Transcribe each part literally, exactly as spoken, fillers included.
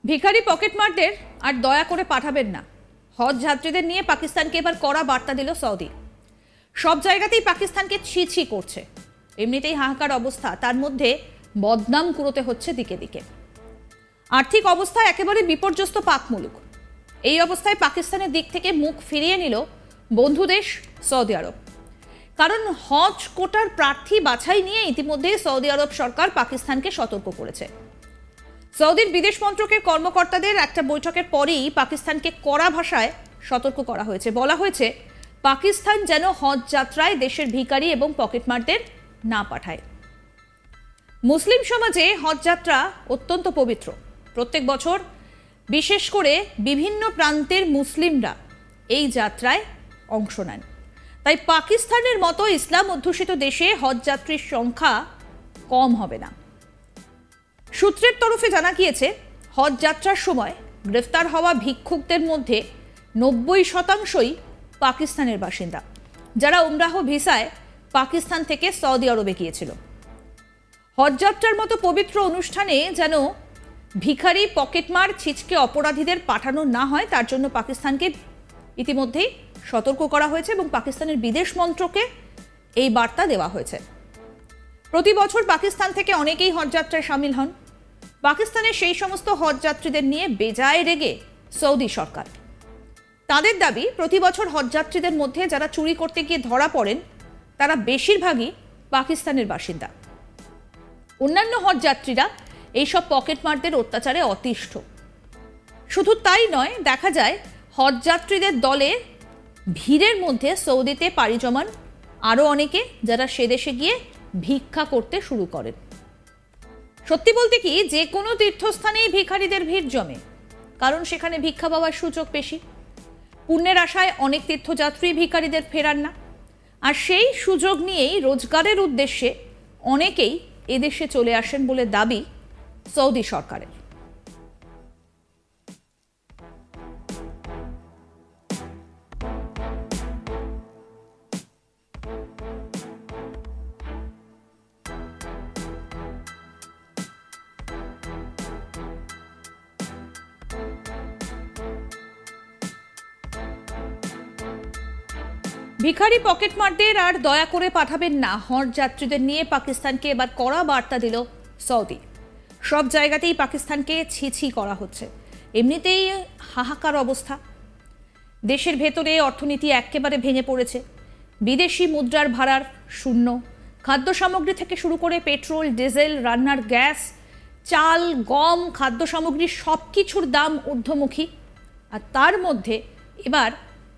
ভিখারি পকেটমারদের আর দয়া করে পাঠাবেন না। হজ যাত্রীদের নিয়ে পাকিস্তানকে এবার কড়া বার্তা দিল সৌদি। সব জায়গাতেই পাকিস্তানকে ছি ছি করছে। এমনিতেই হাহাকার অবস্থা, তার মধ্যে বদনাম কুড়োতে হচ্ছে দিকে দিকে। আর্থিক অবস্থা একেবারে বিপর্যস্ত পাক মুলুক। এই অবস্থায় পাকিস্তানের দিক থেকে মুখ ফিরিয়ে নিল বন্ধু দেশ সৌদি আরব। কারণ হজ কোটার প্রার্থী বাছাই নিয়ে ইতিমধ্যে সৌদি আরব সরকার পাকিস্তানকে সতর্ক করেছে। সৌদির বিদেশ মন্ত্রকের কর্মকর্তাদের একটা বৈঠকের পরেই পাকিস্তানকে কড়া ভাষায় সতর্ক করা হয়েছে। বলা হয়েছে পাকিস্তান যেন হজ যাত্রায় দেশের ভিখারি এবং পকেটমারদের না পাঠায়। মুসলিম সমাজে হজ যাত্রা অত্যন্ত পবিত্র। প্রত্যেক বছর বিশেষ করে বিভিন্ন প্রান্তের মুসলিমরা এই যাত্রায় অংশ নেন। তাই পাকিস্তানের মতো ইসলাম অধ্যুষিত দেশে হজ যাত্রীর সংখ্যা কম হবে না। সূত্রের তরফে জানা গিয়েছে, হজ যাত্রার সময় গ্রেফতার হওয়া ভিক্ষুকদের মধ্যে নব্বই শতাংশই পাকিস্তানের বাসিন্দা, যারা উমরাহ ভিসায় পাকিস্তান থেকে সৌদি আরবে গিয়েছিল। হজ যাত্রার মতো পবিত্র অনুষ্ঠানে যেন ভিখারি পকেটমার ছিচকে অপরাধীদের পাঠানো না হয়, তার জন্য পাকিস্তানকে ইতিমধ্যেই সতর্ক করা হয়েছে এবং পাকিস্তানের বিদেশ মন্ত্রকে এই বার্তা দেওয়া হয়েছে। প্রতি বছর পাকিস্তান থেকে অনেকেই হজ যাত্রায় সামিল হন। পাকিস্তানের সেই সমস্ত হজ যাত্রীদের নিয়ে বেজায় রেগে সৌদি সরকার। তাদের দাবি, প্রতি বছর হজ যাত্রীদের মধ্যে যারা চুরি করতে গিয়ে ধরা পড়েন তারা বেশিরভাগই পাকিস্তানের বাসিন্দা। অন্যান্য হজ যাত্রীরা এইসব পকেটমারদের অত্যাচারে অতিষ্ঠ। শুধু তাই নয়, দেখা যায় হজ যাত্রীদের দলে ভিড়ের মধ্যে সৌদিতে পাড়ি জমান আরও অনেকে, যারা সে দেশে গিয়ে ভিক্ষা করতে শুরু করেন। সত্যি বলতে কি, যে কোনো তীর্থস্থানেই ভিখারিদের ভিড় জমে, কারণ সেখানে ভিক্ষা পাওয়ার সুযোগ বেশি। পুণ্যের আশায় অনেক তীর্থযাত্রী ভিখারিদের ফেরান না, আর সেই সুযোগ নিয়েই রোজগারের উদ্দেশ্যে অনেকেই এদেশে চলে আসেন বলে দাবি সৌদি সরকারের। ভিখারি পকেটমারদের আর দয়া করে পাঠাবেন না। হজ যাত্রীদের নিয়ে পাকিস্তানকে এবার কড়া বার্তা দিল সৌদি। সব জায়গাতেই পাকিস্তানকে ছি ছি করা হচ্ছে। এমনিতেই হাহাকার অবস্থা। দেশের ভেতরে অর্থনীতি একেবারে ভেঙে পড়েছে। বিদেশি মুদ্রার ভাড়ার শূন্য। খাদ্য সামগ্রী থেকে শুরু করে পেট্রোল, ডিজেল, রান্নার গ্যাস, চাল, গম, খাদ্য সামগ্রী সব কিছুর দাম ঊর্ধ্বমুখী। আর তার মধ্যে এবার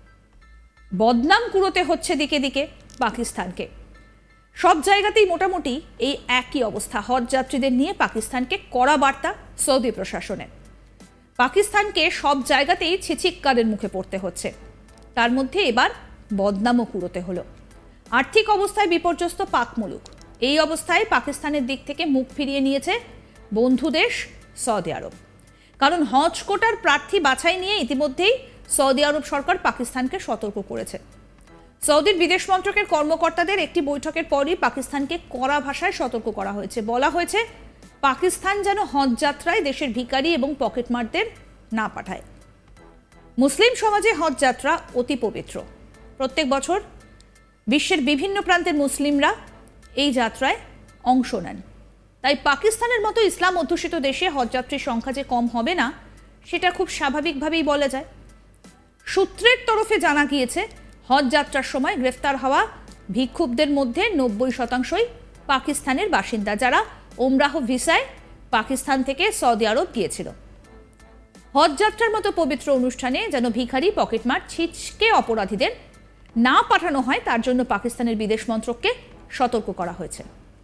বদনাম কুড়োতে হচ্ছে দিকে দিকে পাকিস্তানকে। সব জায়গাতেই মোটামুটি এই একই অবস্থা। হজ যাত্রীদের নিয়ে পাকিস্তানকে কড়া বার্তা সৌদি প্রশাসনের। পাকিস্তানকে সব জায়গাতেই ছিছিক্কারের মুখে পড়তে হচ্ছে। তার মধ্যে এবার বদনামও কুড়োতে হলো। আর্থিক অবস্থায় বিপর্যস্ত পাক মুলুক। এই অবস্থায় পাকিস্তানের দিক থেকে মুখ ফিরিয়ে নিয়েছে বন্ধু দেশ সৌদি আরব। কারণ হজ কোটার প্রার্থী বাছাই নিয়ে ইতিমধ্যেই সৌদি আরব সরকার পাকিস্তানকে সতর্ক করেছে। সৌদির বিদেশ মন্ত্রকের কর্মকর্তাদের একটি বৈঠকের পরই পাকিস্তানকে কড়া ভাষায় সতর্ক করা হয়েছে। বলা হয়েছে পাকিস্তান যেন হজ যাত্রায় দেশের ভিখারি এবং পকেটমারদের না পাঠায়। মুসলিম সমাজে হজ যাত্রা অতি পবিত্র। প্রত্যেক বছর বিশ্বের বিভিন্ন প্রান্তের মুসলিমরা এই যাত্রায় অংশ নেন। তাই পাকিস্তানের মতো ইসলাম অধ্যুষিত দেশে হজযাত্রীর সংখ্যা যে কম হবে না, সেটা খুব স্বাভাবিকভাবেই বলা যায়। সূত্রের তরফে জানা গিয়েছে, হজ যাত্রার সময় গ্রেফতার হওয়া ভিক্ষুকদের মধ্যে নব্বই শতাংশই পাকিস্তানের বাসিন্দা, যারা উমরাহ ভিসায় পাকিস্তান থেকে সৌদি আরব গিয়েছিল। হজ যাত্রার মতো পবিত্র অনুষ্ঠানে যেন ভিখারি পকেটমার ছিচকে অপরাধীদের না পাঠানো হয়, তার জন্য পাকিস্তানের বিদেশ মন্ত্রককে সতর্ক করা হয়েছে।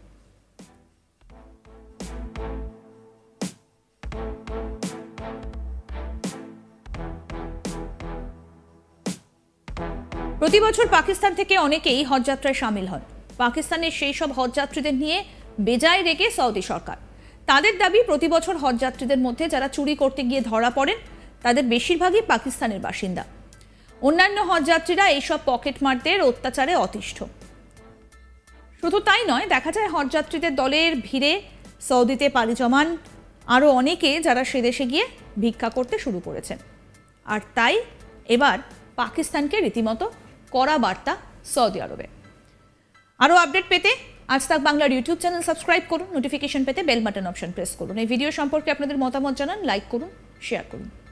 প্রতি বছর পাকিস্তান থেকে অনেকেই হজযাত্রায় সামিল হন। পাকিস্তানের সেই সব হজযাত্রীদের নিয়ে বেজায় রেগে সৌদি সরকার। তাদের দাবি, প্রতি বছর হজযাত্রীদের মধ্যে যারা চুরি করতে গিয়ে ধরা পড়েন তাদের বেশিরভাগই পাকিস্তানের বাসিন্দা। অন্যান্য হজযাত্রীরা এইসব পকেটমারদের অত্যাচারে অতিষ্ঠ। শুধু তাই নয়, দেখা যায় হজযাত্রীদের দলের ভিড়ে সৌদিতে পাড়ি জমান আরও অনেকে যারা সে দেশে গিয়ে ভিক্ষা করতে শুরু করেছেন। আর তাই এবার পাকিস্তানকে রীতিমতো কড়া বার্তা সৌদি আরবে। আরও আপডেট পেতে আজ তাক বাংলার ইউটিউব চ্যানেল সাবস্ক্রাইব করুন, নোটিফিকেশন পেতে বেল বাটন অপশন প্রেস করুন। এই ভিডিও সম্পর্কে আপনাদের মতামত জানান, লাইক করুন, শেয়ার করুন।